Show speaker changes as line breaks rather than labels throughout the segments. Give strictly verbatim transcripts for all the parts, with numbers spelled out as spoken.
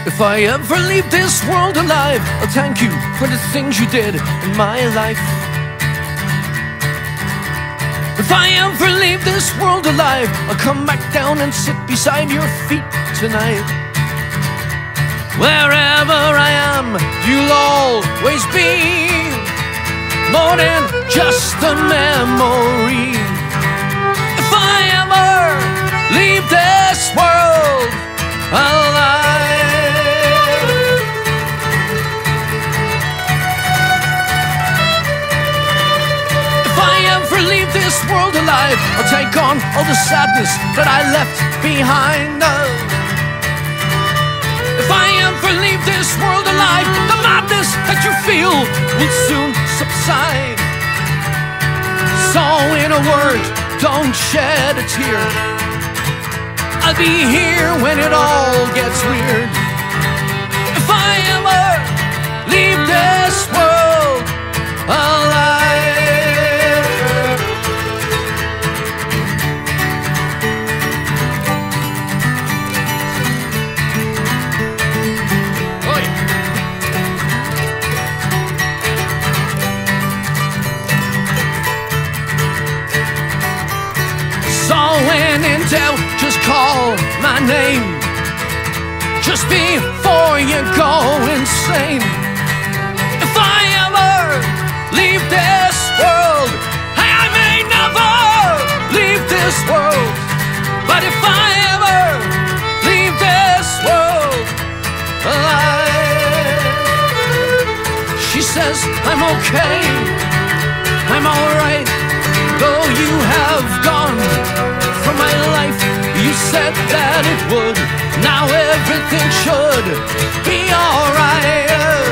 If I ever leave this world alive, I'll thank you for the things you did in my life. If I ever leave this world alive, I'll come back down and sit beside your feet tonight. Wherever I am, you'll always be more than just a memory. If I ever leave this world alive, if I ever leave this world alive, I'll take on all the sadness that I left behind. If I ever leave this world alive, the madness that you feel will soon subside. So in a word, don't shed a tear. I'll be here when it all gets weird. If I ever leave this world alive. When in doubt, just call my name just before you go insane. If I ever leave this world, hey, I may never leave this world, but if I ever leave this world alive, she says I'm okay, I'm alright, though you have gone from my life. You said that it would, now everything should be alright.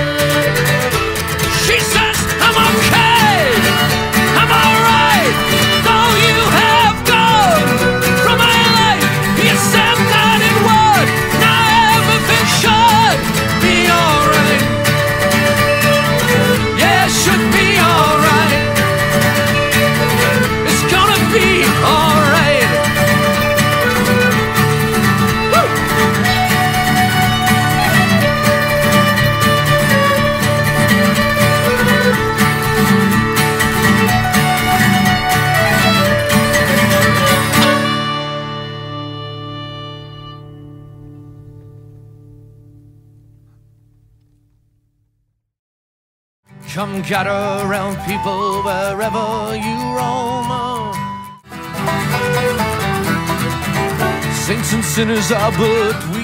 She says I'm okay, I'm alright, though you have gone from my life. You said that it would, now everything should be alright. Yeah, it should be alright. It's gonna be alright. Come gather round, people, wherever you roam. Saints and sinners are but